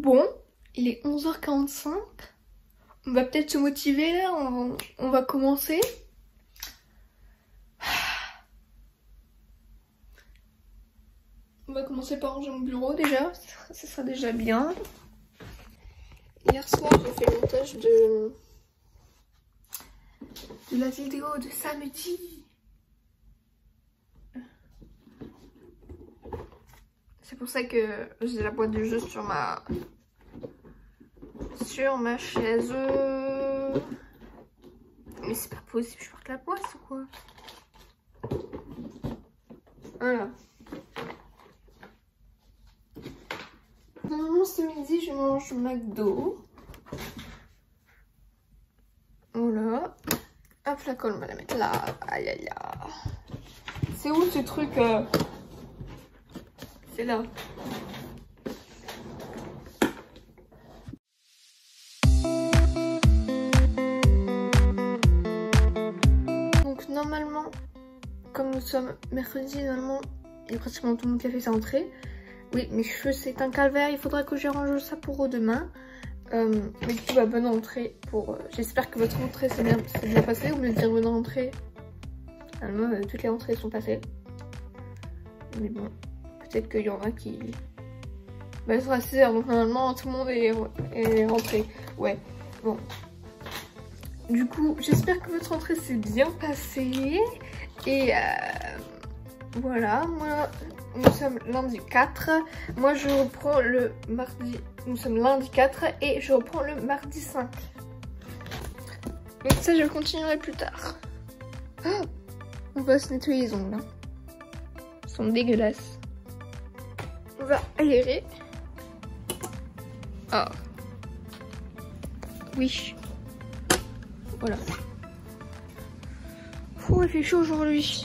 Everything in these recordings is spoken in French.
Bon, il est 11h45. On va peut-être se motiver là, on va commencer. On va commencer par ranger mon bureau déjà, ça sera déjà bien. Hier soir j'ai fait le montage de la vidéo de samedi. C'est pour ça que j'ai la boîte de jeu sur ma chaise. Mais c'est pas possible, je porte la boîte ou quoi? Voilà. Normalement ce midi je mange McDo. Voilà. Hop, la colle on va la mettre là. Aïe aïe aïe. C'est où ce truc C'est là. Donc normalement, comme nous sommes mercredi, normalement il y a pratiquement tout le monde qui a fait sa rentrée. Oui, mes cheveux c'est un calvaire, il faudra que j'arrange ça pour demain. Mais du coup, bah, bonne rentrée pour... J'espère que votre rentrée s'est bien passée. Ou me dire bonne rentrée. Moi, toutes les rentrées sont passées. Mais bon, peut-être qu'il y en a qui... Bah, il sera 6h, donc normalement tout le monde est rentré. Ouais, bon. Du coup, j'espère que votre rentrée s'est bien passée. Et voilà, moi... Nous sommes lundi 4, moi je reprends le mardi, nous sommes lundi 4 et je reprends le mardi 5. Mais ça je continuerai plus tard. Oh, on va se nettoyer les ongles, hein. Ils sont dégueulasses. On va aérer. Ah. Oui. Voilà. Oh, il fait chaud aujourd'hui.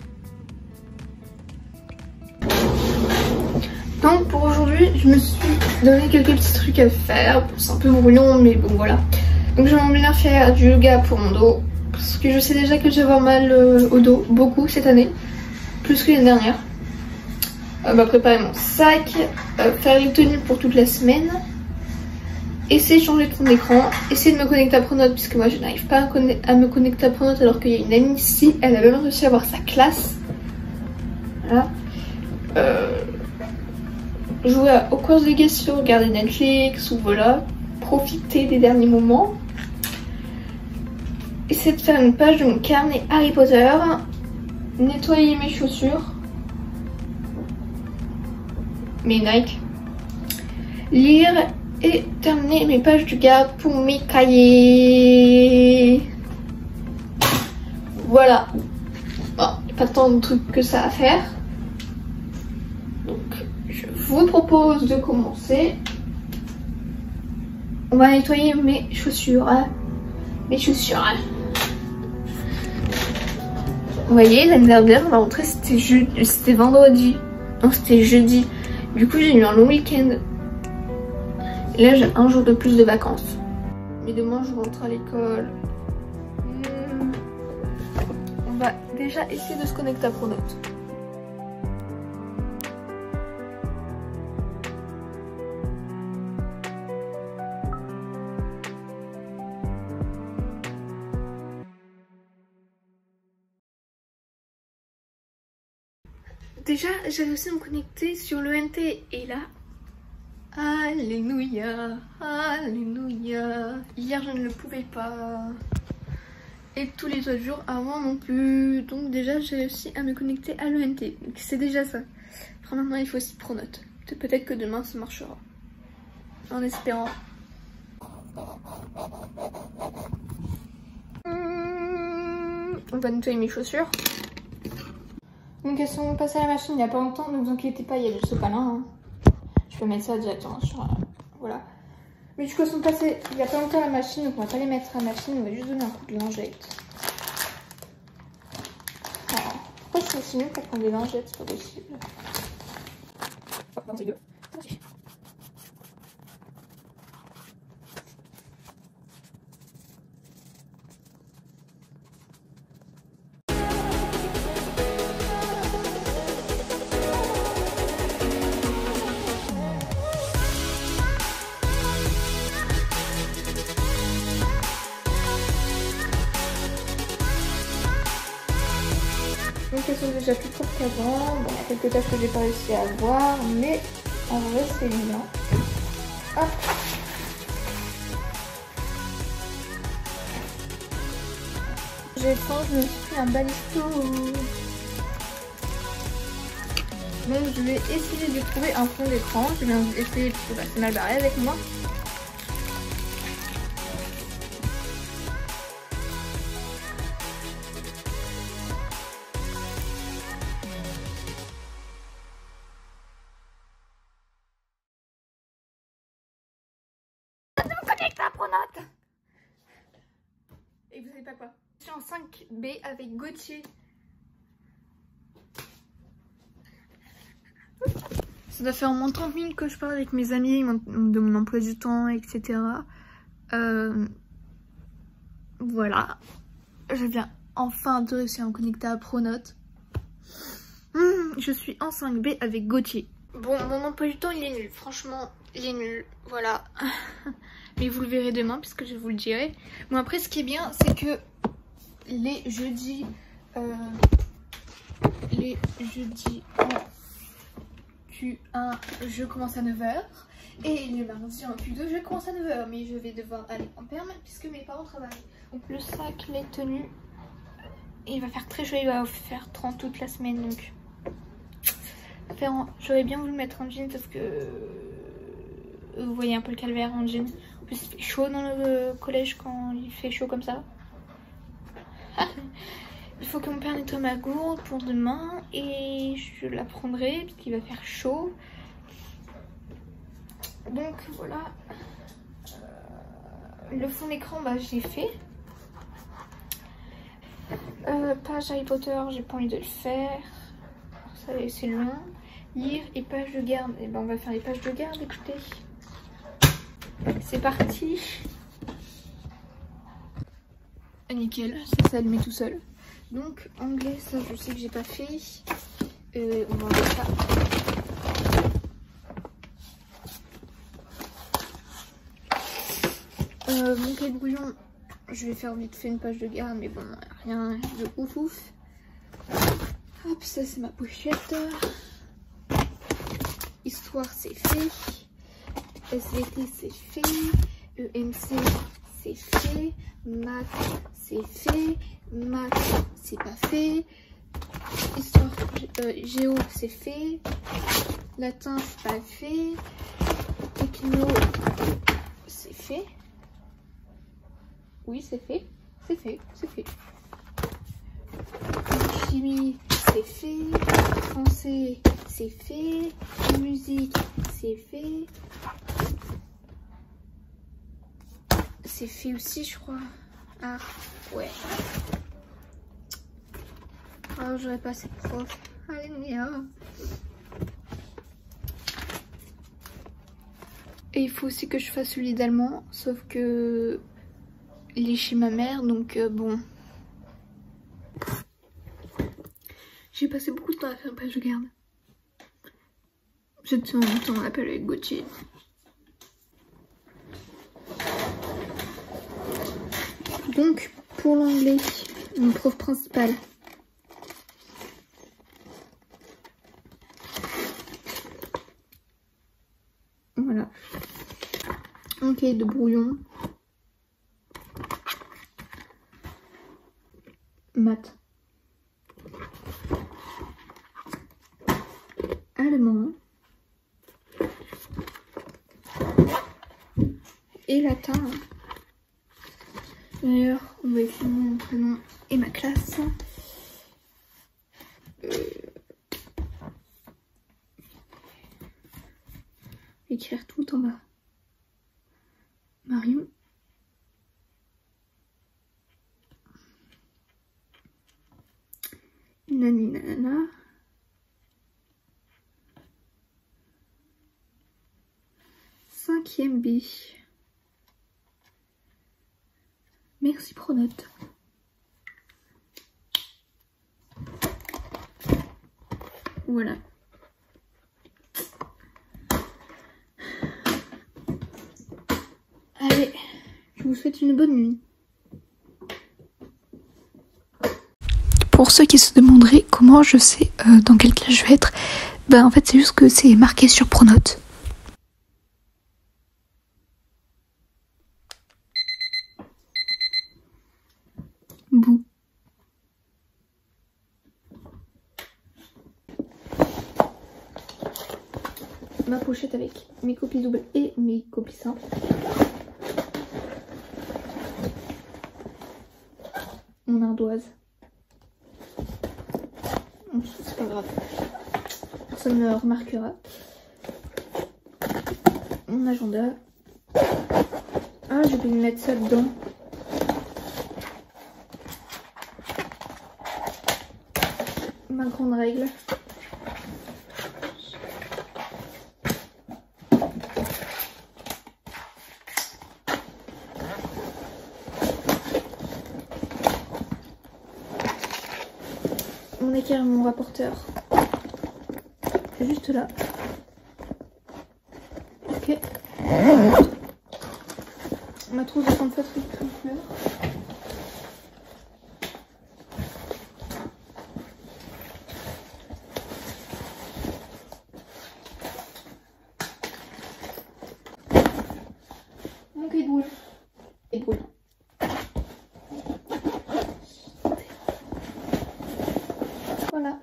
Donc pour aujourd'hui, je me suis donné quelques petits trucs à faire. C'est un peu brouillon, mais bon voilà. Donc j'aimerais bien faire du yoga pour mon dos. Parce que je sais déjà que je vais avoir mal au dos, beaucoup cette année. Plus que l'année dernière. Préparer mon sac. Faire une tenue pour toute la semaine. Essayer de changer de fond d'écran. Essayer de me connecter à Pronote, puisque moi je n'arrive pas à me connecter à Pronote alors qu'il y a une amie ici. Elle a même réussi à avoir sa classe. Voilà. Jouer à Hogwarts Legacy, regarder Netflix ou voilà, profiter des derniers moments. Essayer de faire une page de mon carnet Harry Potter, nettoyer mes chaussures, mes Nike, lire et terminer mes pages du gars pour mes cahiers. Voilà. Bon, pas tant de trucs que ça à faire. Je vous propose de commencer. On va nettoyer mes chaussures. Mes chaussures. Vous voyez, l'année dernière, ma rentrée c'était vendredi. Non, c'était jeudi. Du coup, j'ai eu un long week-end. Et là, j'ai un jour de plus de vacances. Mais demain, je rentre à l'école. On va déjà essayer de se connecter à Pronote. Déjà, j'ai réussi à me connecter sur l'ENT et là, alléluia, alléluia. Hier, je ne le pouvais pas. Et tous les autres jours avant non plus. Donc déjà, j'ai réussi à me connecter à l'ENT. Donc c'est déjà ça. Après maintenant, il faut aussi Pronote. Peut-être que demain, ça marchera. En espérant. On va nettoyer mes chaussures. Donc elles sont passées à la machine il n'y a pas longtemps, ne vous inquiétez pas, il y a du sopalin. Hein. Je peux mettre ça directement sur... voilà. Mais du coup elles sont passées il n'y a pas longtemps à la machine, donc on va pas les mettre à la machine, on va juste donner un coup de lingette. Alors, pourquoi c'est aussi mieux pour prendre des lingettes, c'est pas possible. Donc elles sont déjà plus propres qu'avant. Bon, il y a quelques tâches que j'ai pas réussi à avoir, mais en vrai c'est bien. Hop. J'ai faim, je me suis pris un balisto. Donc je vais essayer de trouver un fond d'écran. Je vais essayer parce que bah, c'est mal barré avec moi. Je me connecte à Pronote. Et vous savez pas quoi? Je suis en 5B avec Gauthier. Ça doit faire au moins 30 minutes que je parle avec mes amis de mon emploi du temps, etc. Voilà. Je viens enfin de réussir à me connecter à Pronote. Je suis en 5B avec Gauthier. Bon, mon emploi du temps il est nul. Franchement, il est nul. Voilà. Mais vous le verrez demain puisque je vous le dirai. Bon, après, ce qui est bien, c'est que les jeudis... Q1 je commence à 9h et les mardis en Q2 je commence à 9h, mais je vais devoir aller en perm puisque mes parents travaillent. Donc le sac, les tenues, il va faire très chaud, il va faire 30 toute la semaine, donc j'aurais bien voulu mettre un jean parce que vous voyez un peu le calvaire en jean. En plus il fait chaud dans le collège quand il fait chaud comme ça. Il faut que mon père nettoie ma gourde pour demain et je la prendrai parce qu'il va faire chaud. Donc voilà. Le fond d'écran, bah j'ai fait. Page Harry Potter, j'ai pas envie de le faire. C'est long. Lire et page de garde. Et ben on va faire les pages de garde, écoutez. C'est parti. Nickel, ça s'allume tout seul. Donc anglais, ça je sais que j'ai pas fait. On va voir ça. Mon cahier brouillon, je vais faire vite fait une page de garde, mais bon, rien de ouf ouf. Hop, ça c'est ma pochette. Histoire c'est fait. SVT c'est fait. EMC c'est fait. Maths c'est fait. Maths c'est pas fait. Histoire géo c'est fait. Latin c'est pas fait. Techno c'est fait. Oui c'est fait. C'est fait. C'est fait. Chimie c'est fait. Français c'est fait. Musique c'est fait. C'est fait aussi je crois. Ah ouais. Oh, j'aurais pas assez de prof. Alléluia. Et il faut aussi que je fasse celui d'allemand, sauf que il est chez ma mère, donc bon. J'ai passé beaucoup de temps à faire une page de garde. J'étais en même temps on appelle avec Gauthier. Donc pour l'anglais, mon prof principal. Voilà. Un cahier de brouillon. Maths. Allemand. Et latin. D'ailleurs, on va écrire mon prénom et ma classe. Écrire tout en bas. Marion. Nani nanana. Cinquième B. Merci Pronote. Voilà. Allez, je vous souhaite une bonne nuit. Pour ceux qui se demanderaient comment je sais dans quelle classe je vais être, ben en fait c'est juste que c'est marqué sur Pronote. Bouh. Ma pochette avec mes copies doubles et mes copies simples. Mon ardoise. C'est pas grave. Personne ne remarquera. Mon agenda. Ah, j'ai oublié de mettre ça dedans. Ma grande règle. Mon équerre, mon rapporteur. C'est juste là. Ok. Ma trousse de comfort fleur. Mon cahier de boule. Et de boule. Voilà.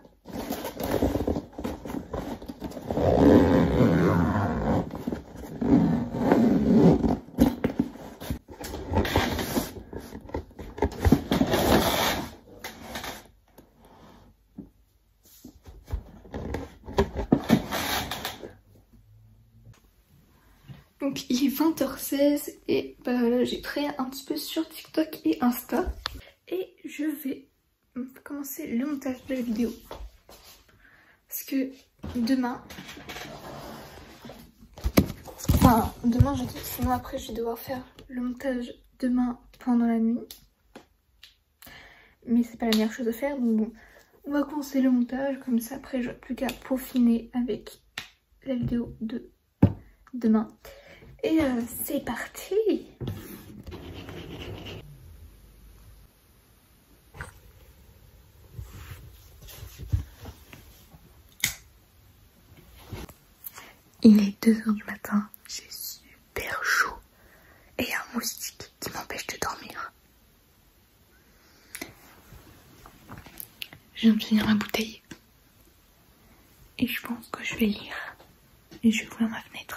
Donc il est 20h16 et bah voilà, j'ai créé un petit peu sur TikTok et Insta. Et je vais commencer le montage de la vidéo. Parce que demain... Enfin, demain j'ai dit, sinon après je vais devoir faire le montage demain pendant la nuit. Mais c'est pas la meilleure chose à faire, donc bon. On va commencer le montage, comme ça après je n'ai plus qu'à peaufiner avec la vidéo de demain. Et c'est parti! Il est 2h du matin, j'ai super chaud et un moustique qui m'empêche de dormir. Je viens de finir ma bouteille et je pense que je vais lire et je vais ouvrir ma fenêtre.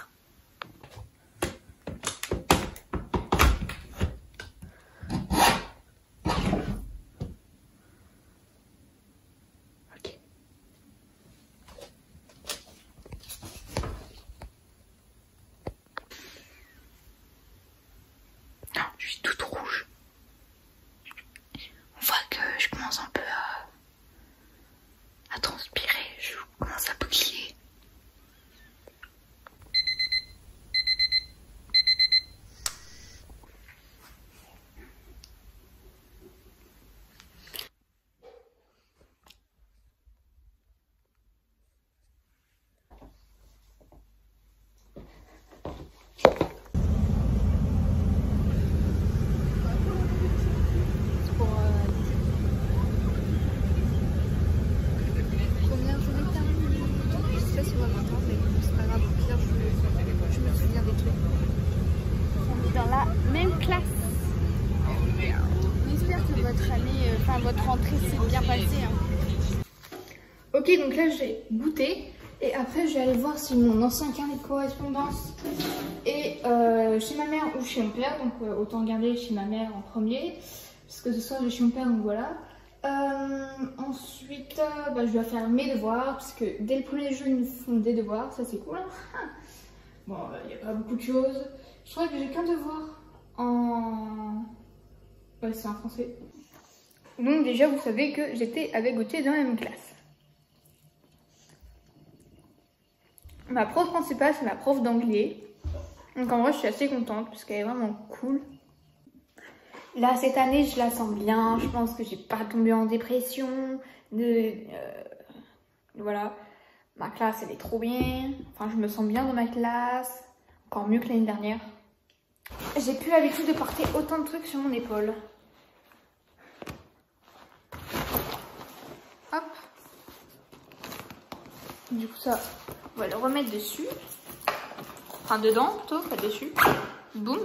Je suis toute rouge. On voit que je commence un peu à transpirer, je commence à boucler. Votre rentrée s'est bien passée. Hein. Ok, donc là j'ai goûté et après je vais aller voir si mon ancien carnet de correspondance est chez ma mère ou chez mon père. Donc autant regarder chez ma mère en premier parce que ce soir j'ai chez mon père, donc voilà. Ensuite bah, je dois faire mes devoirs parce que dès le premier jour ils nous font des devoirs, ça c'est cool. Hein. Bon, il n'y a pas beaucoup de choses. Je crois que j'ai qu'un devoir en... Ouais, c'est en français. Donc déjà vous savez que j'étais avec Gauthier dans la même classe. Ma prof principale c'est ma prof d'anglais. Donc en vrai je suis assez contente parce qu'elle est vraiment cool. Là cette année je la sens bien, je pense que j'ai pas tombé en dépression. Voilà, ma classe elle est trop bien. Enfin je me sens bien dans ma classe, encore mieux que l'année dernière. J'ai plus l'habitude de porter autant de trucs sur mon épaule. Du coup ça, on va le remettre dessus. Enfin dedans plutôt, pas dessus. Boum.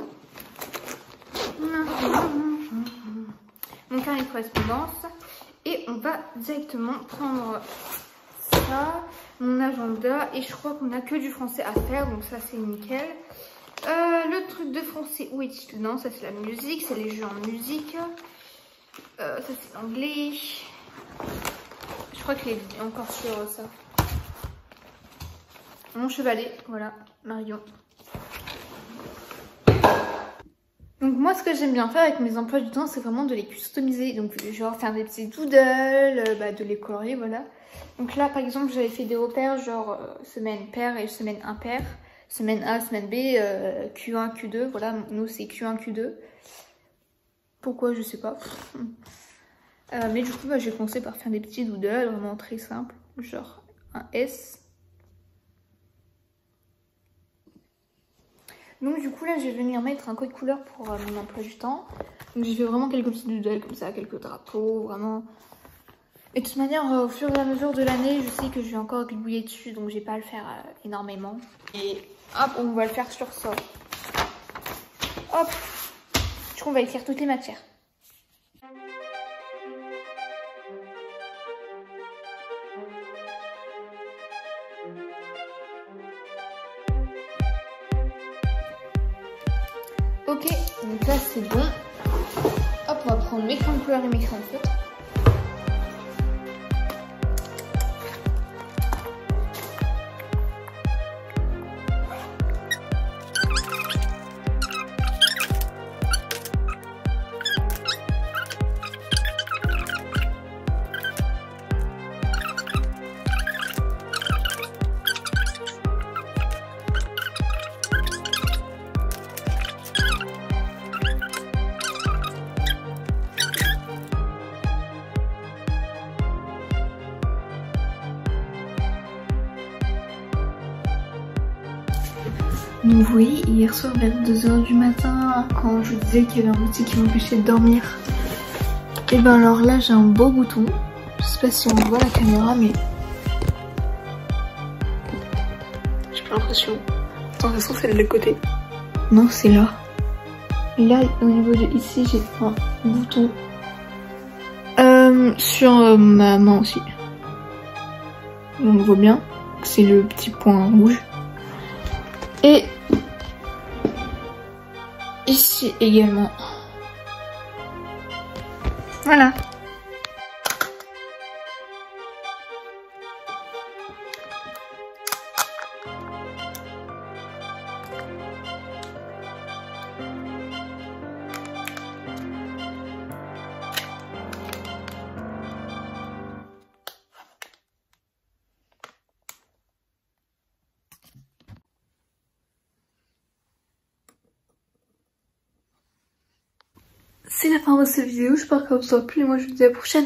Mon carnet de correspondance. Et on va directement prendre ça, mon agenda. Et je crois qu'on a que du français à faire, donc ça c'est nickel. Le truc de français, où est-il? Non, ça c'est la musique, c'est les jeux en musique. Ça c'est l'anglais. Je crois qu'il est encore sur ça. Mon chevalet, voilà, Marion. Donc moi ce que j'aime bien faire avec mes emplois du temps, c'est vraiment de les customiser. Donc genre faire des petits doodles, de les colorier, voilà. Donc là par exemple j'avais fait des repères genre semaine paire et semaine impair. Semaine A, semaine B, Q1, Q2, voilà, nous c'est Q1, Q2. Pourquoi, je sais pas. Mais du coup, j'ai commencé par faire des petits doodles, vraiment très simples, genre un S. Donc du coup là, je vais venir mettre un code couleur pour mon emploi du temps. Donc j'ai fait vraiment quelques petits doodles comme ça, quelques drapeaux, vraiment. Et de toute manière, au fur et à mesure de l'année, je sais que je vais encore gribouiller dessus, donc je vais pas le faire énormément. Et hop, on va le faire sur ça. Hop, du coup, on va écrire toutes les matières. Ok, donc là c'est bon. Hop, on va prendre mes crayons de couleur et mes crayons de feutre. Donc vous voyez, hier soir vers 2 h du matin, quand je vous disais qu'il y avait un outil qui m'empêchait de dormir, et ben alors là j'ai un beau bouton. Je sais pas si on voit la caméra, mais j'ai pas l'impression. Attends, ça se trouve c'est de l'autre côté. Non, c'est là. Et là, au niveau de ici, j'ai un bouton sur ma main aussi. On le voit bien, c'est le petit point rouge. Et ici également. Voilà. C'est la fin de cette vidéo, j'espère qu'elle vous aura plu et moi je vous dis à la prochaine.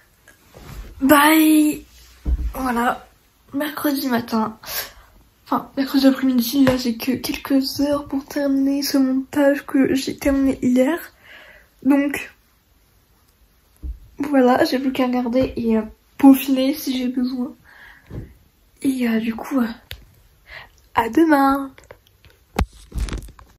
Bye. Voilà, mercredi matin, enfin mercredi après-midi, là j'ai que quelques heures pour terminer ce montage que j'ai terminé hier. Donc voilà, j'ai plus qu'à regarder et peaufiner si j'ai besoin. Et du coup, à demain.